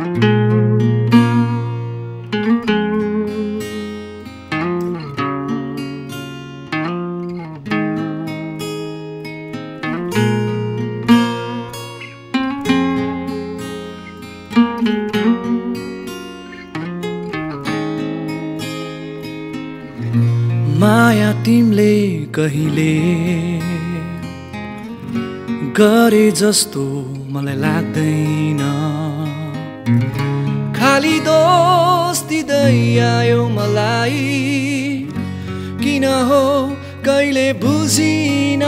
माया तिमले कहिले गरे जस्तो मलाई लाग्दैन खाली दोष दिँदै आयो मलाई किन हो कहिले बुझिन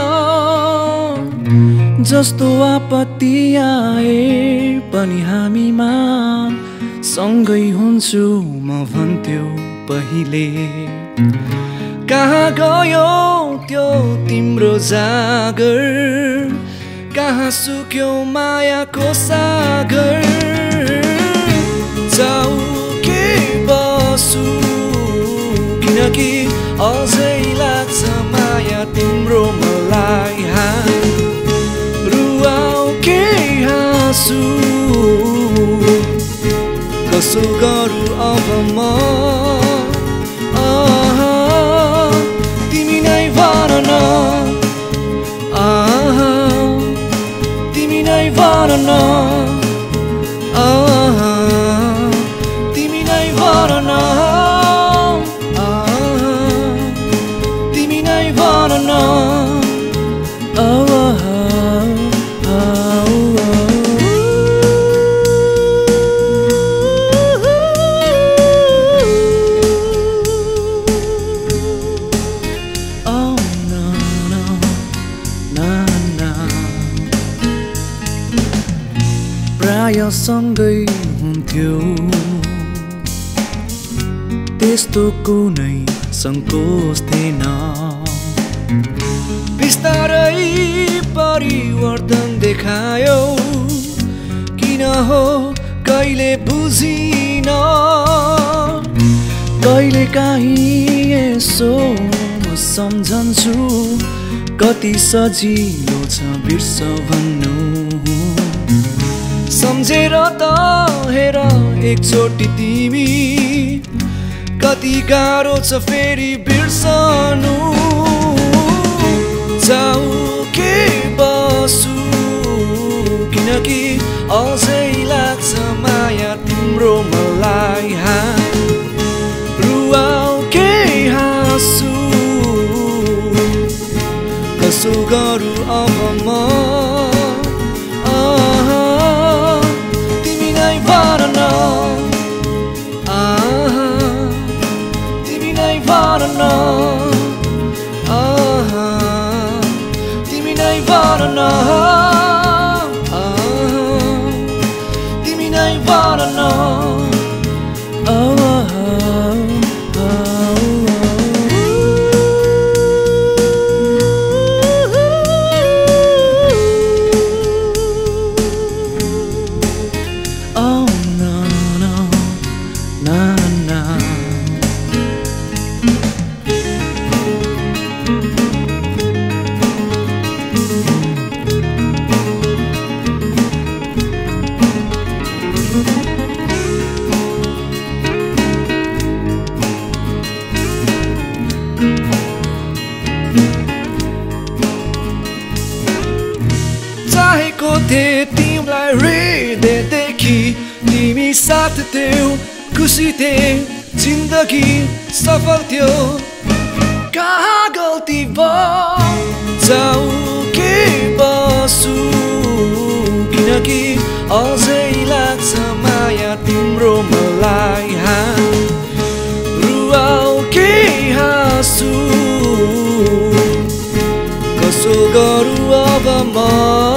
जस्तो आपत्ति आए पनि हामीमा सँगै हुन्छु म भन्थ्यो पहिले कहाँ गयो त्यो तिम्रो जागर कहाँ सुक्यो मायाको सागर जाऊ के बसु किनकि अझै लाग्छ माया तिम्रो मलाई रुवाऊ के हाँसु कसो गरौँ अब म तिमी नै भन न तिमी नै भन न तिमी नै भन न तिमी नै भन न सँगै हुन्थ्यो त्यस्तो कुनै सङ्कोच थिएन बिस्तारै परिवर्तन देखायो किन हो कहिले बुझिन कहिले काहीँ यसो म सम्झन्छु कति सजिलो छ बिर्स भन्नु सम्झेर त हेर एकचोटि तिमी कति गाह्रो छ फेरि बिर्सनु जाऊ के बसु किनकि अझै लाग्छ माया तिम्रो मलाई रुवाऊ के हाँसु कसो गरौँ अब म भन न तिमी नै भन न तिमी नै भन न तिमी नै भन न तिमीलाई हृदयदेखि तिमी साथ थियौ खुसी थिए जिन्दगी सफल थियो कहाँ गल्ती भयो जाऊ के बसु किनकि अझै लाग्छ माया तिम्रो मलाई रुवाऊ के हाँसु कसो गरौँ अब म